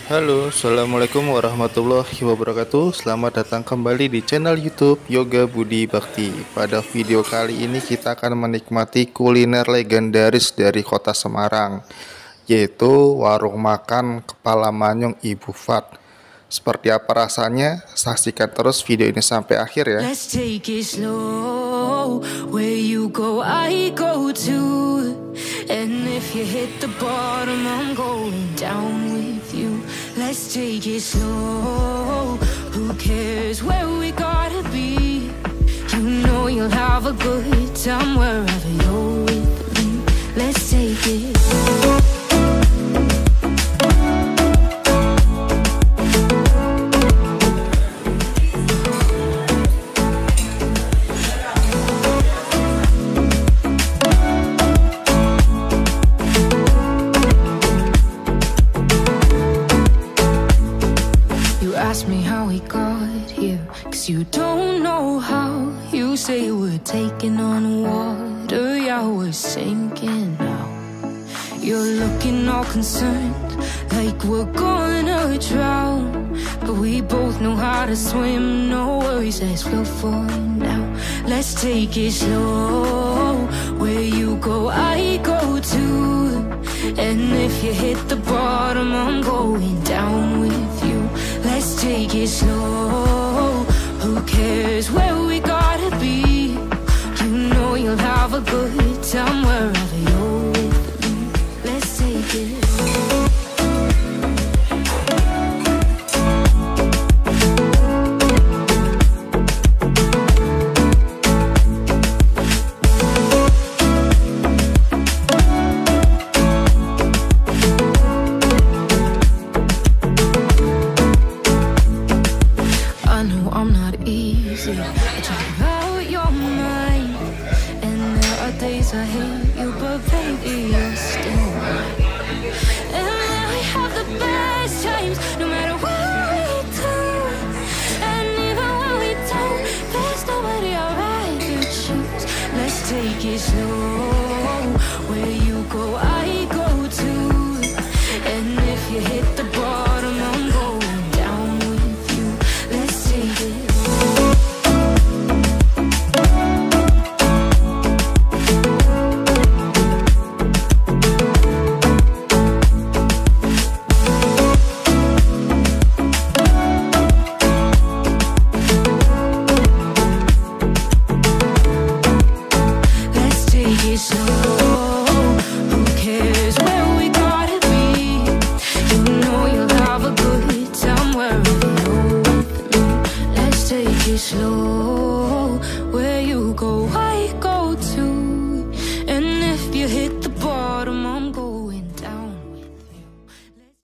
Halo, Assalamualaikum warahmatullahi wabarakatuh. Selamat datang kembali di channel YouTube Yoga Budi Bakti. Pada video kali ini kita akan menikmati kuliner legendaris dari Kota Semarang, yaitu warung makan Kepala Manyung Ibu Fat. Seperti apa rasanya? Saksikan terus video ini sampai akhir ya. Let's take it slow. Where you go, I go too. And if you hit the bottom, I'm going down with you. Let's take it slow. Who cares where we gotta be? You know you'll have a good time wherever you're with me. Let's take it slow. Ask me how we got here, 'cause you don't know how. You say we're taking on water, yeah, we're sinking now. You're looking all concerned, like we're gonna drown. But we both know how to swim, no worries, let's flow for now. Let's take it slow. Where you go, I go too. And if you hit the bottom, I'm going down with you. Let's take it slow. Who cares where we gotta be? You know you'll have a good time wherever you're with me. Let's take it slow. I talk about your mind, and there are days I hate you, but baby, you're still mine. And we have the best times, no matter what we do. And even when we don't, there's nobody I'd rather choose. Let's take it slow. Where you go, I go too. And if you hit the bottom, I'm going down with you. Let's take it. Slow, where you go.